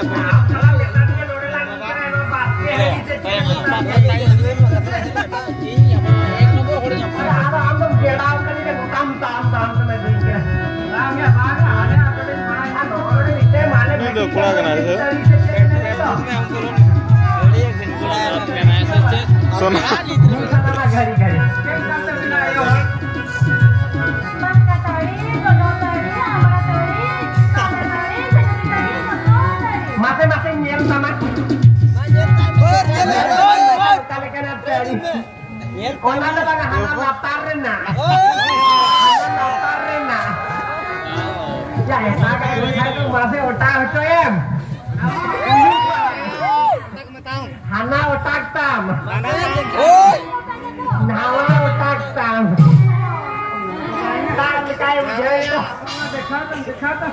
Masing-masing nyer sama. Ona ada bang hana daftarin na. Hana daftarin na. Ya itu masih otak itu em. Hana otak tam. Hana otak tam. Tak kayak begitu. Dekatan.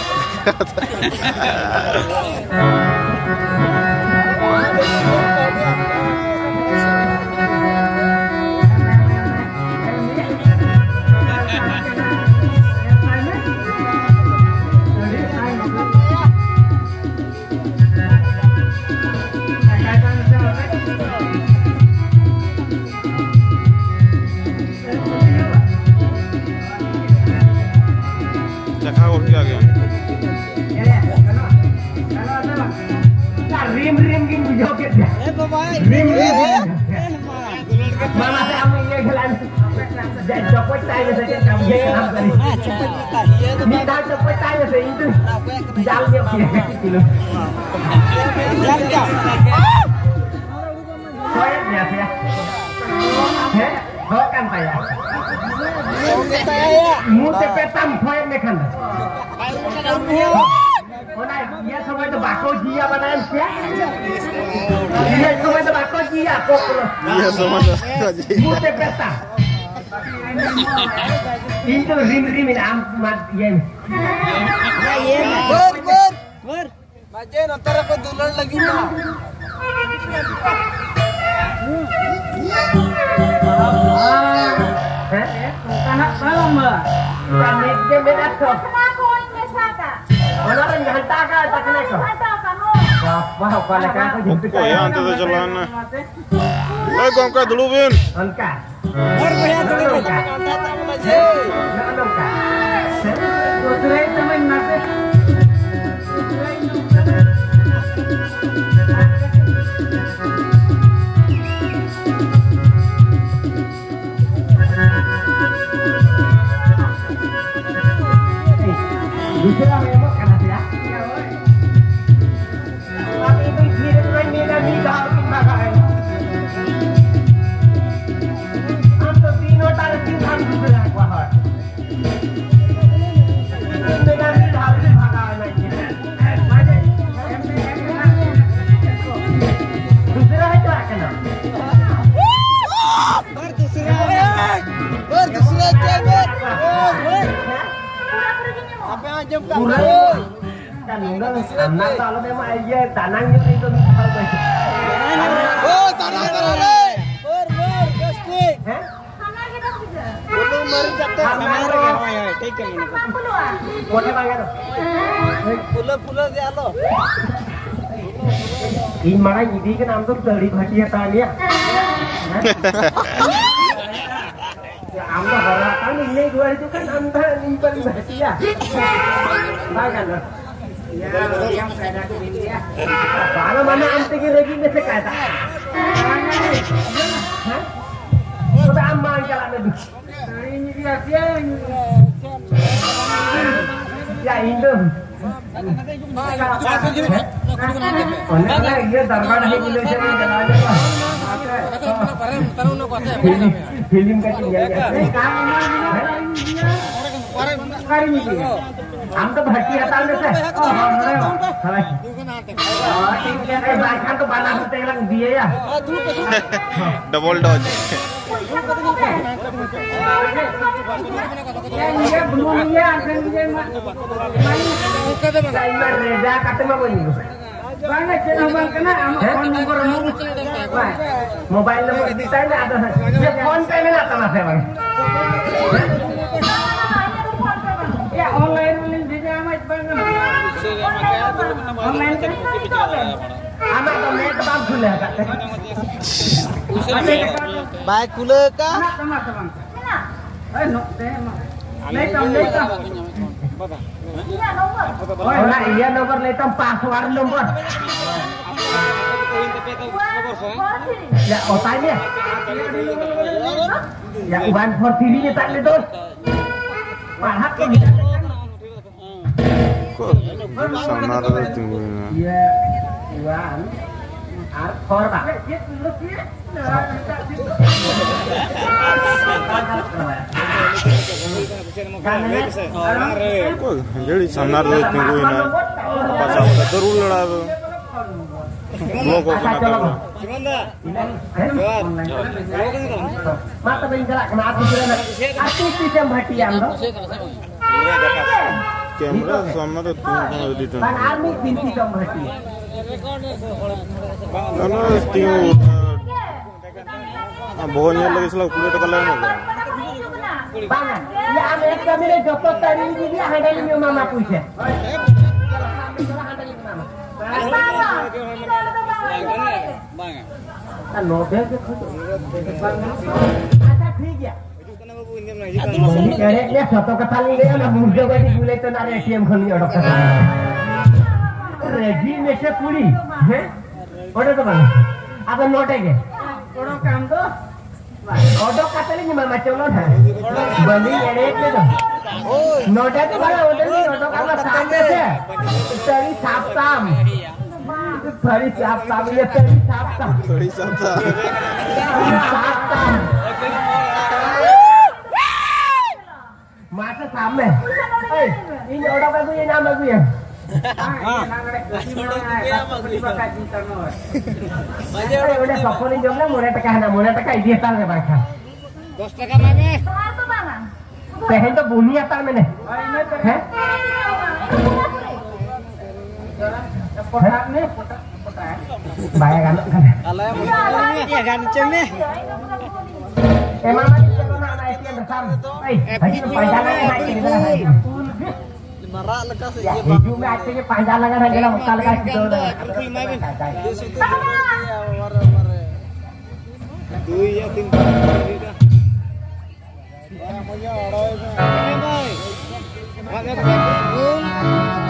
Mana kami ya jalan copot saya saja kamu kenapa tadi? Minta copot saya saja itu jalannya kilo. Soalnya biasa ya. Bukan pak ya. Mute petam poin mekan. Dia semua itu bako dia mana sih? Dia semua itu bako dia kok. Iya semua bako dia. Mute peta. Itu rim amat ya. Ber. Baca ntar aku duluan lagi mah. Anak salam mbak. Kami dia beda tuh. Orang yang hantar kan tak kena kau. Apa leka kau jemput kau ya antar jalan. Kau angkat dulu Bin. Angkat. Bayar dulu. Angkat. Teman nasi. Bisa memang kan ya. Tapi itu tidak pernah tidak pakai. Anto tino tarik tinggal sudah kuat. Dengan tidak harus pakai lagi. Sudah itu akan. Berterus cewek. Apa yang jam kan? Kan enggak anak kalau memang aja tanahnya itu tahu guys. Oh, tanah. Ber, pasti. Hah? Belum mari jatuh. Take ini. Boleh banget. Pula dia lo. Ini mana jadi kan ambil dari hadiah tanya. Ya ambil harapan ini dua itu kan anda nyimpan hadiah. Bagan loh. Ya yang saya nak beli ya. Kalau mana anting lagi mesti kata. Hah? Sudah aman jalan itu. Ini dia. Ya Indo. Iya darbana Indonesia ini jalan apa? Film kecil ya. हम तो भट्टी हटा देते हैं भाई तो बना देते हैं दिए या डबल डॉज ये ब्लू ये आसन ये मैं रेजा काटे में बोली बांगे चेन हम करना हम फोन नंबर मोबाइल नंबर दिता है आता है ये फोन पे में आता ना है भाई ya online link di jamat banget Anak to mek bang gula kak. Baik gula ka? Oh, nah iya nomor letom password nomor. Ya otanya. Ya uban for TV nya tak itu. Palhat kok bisa. Kok samar tunggunya. Iya, uban. For Pak. Kok jadi samar tungguin. Pasal terus lah. Gua kok kenapa? Mata bengkelak kena api kira api yang batian loh. Kamera sama tuh tunggu di Bang Army binti yang bati. Karena tinggal bohongnya lagi selalu kulit kalau mana? Bang, ya Amerika mere dapat tadi dia handal mi mama punya. Kan novel ke khusus. Ada tiga. Ini satu kali dia nak muda bagi gula itu nak ATM kali orang. Regi mesra puri, हैं? Order तो बना. अब नोट है क्या? Order काम तो. Order कतले नहीं मैं चलो ना. बंदी ये ले तो. नोट है तो बना order नहीं order काम सामने से. तेरी साप्ताम. तेरी साप्ताम ये तेरी साप्ताम. Sorry Santa. साप्ताम. मासा सामने. ini order apa ये नाम apa ya? udah sokonin jomnya mulai tekan dia tar bang 10 টাকা mange pehen to buni atar mene हैं bayar kan Kalau ya ganceng nih. emang lagi kalau nak naik yang besar haji panjangan naik ini Marak lekas ya hijau artinya panjang lengan aja lah bakal kasih itu Makanya